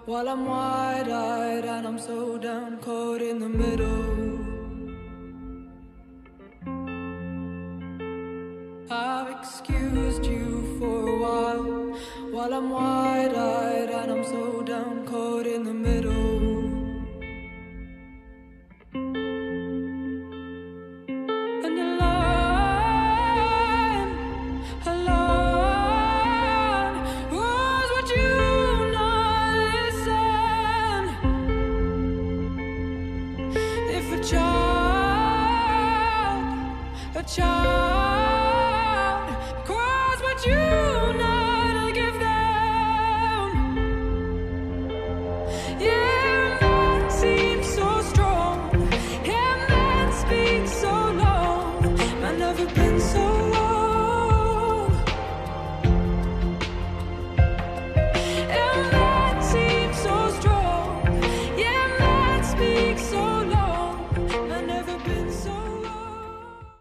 while I'm wide-eyed and I'm so down, caught in the middle. I've excused you for a while I'm wide-eyed